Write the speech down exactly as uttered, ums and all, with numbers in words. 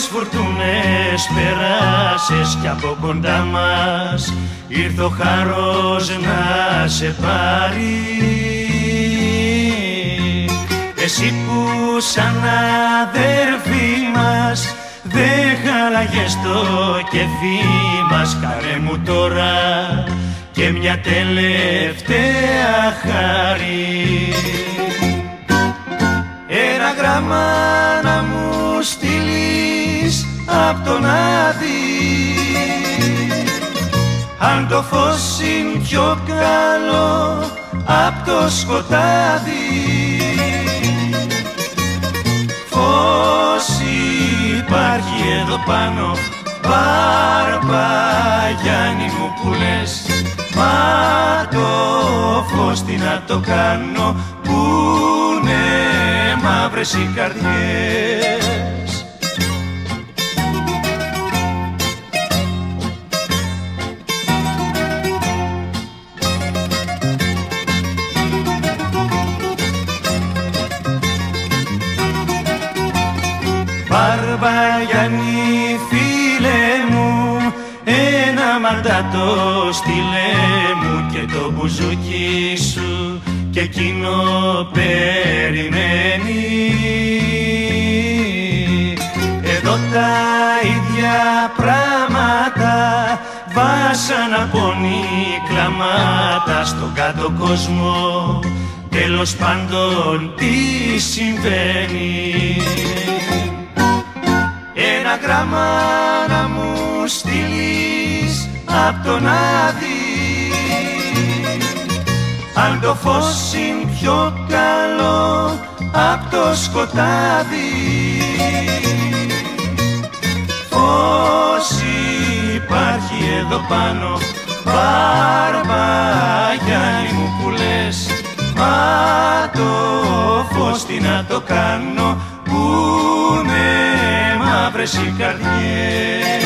φουρτούνες περάσες κι από κοντά μας ήρθε ο χάρος να σε πάρει. Εσύ που σαν αδέρφη μας δεν χάλαγες το κεφί μας, κάνε μου τώρα και μια τελευταία χάρη. Ένα γράμμα να μου στείλεις απ' τον Άδη, αν το φως είναι πιο καλό απ' το σκοτάδι. Φως υπάρχει εδώ πάνω, Μπαρμπαγιάννη μου που λες, μα το φως τι να το κάνω, πουνε μαύρες οι καρδιές. Μπαρμπαγιάννη φίλε μου, ένα μαντάτο στείλε μου και το μπουζούκι σου και εκείνο περιμένει. Εδώ τα ίδια πράγματα, βάσανα, πόνοι, κλαμάτα στον κάτω κόσμο, τέλος πάντων τι συμβαίνει. Ένα γράμμα να μου στείλεις απ' τον Άδη, αν το φως είναι πιο καλό απ' το σκοτάδι. Φως υπάρχει εδώ πάνω, Μπαρμπαγιάννη μου που λες, μα το φως τι να το κάνω, πουνε μαύρες οι καρδιές.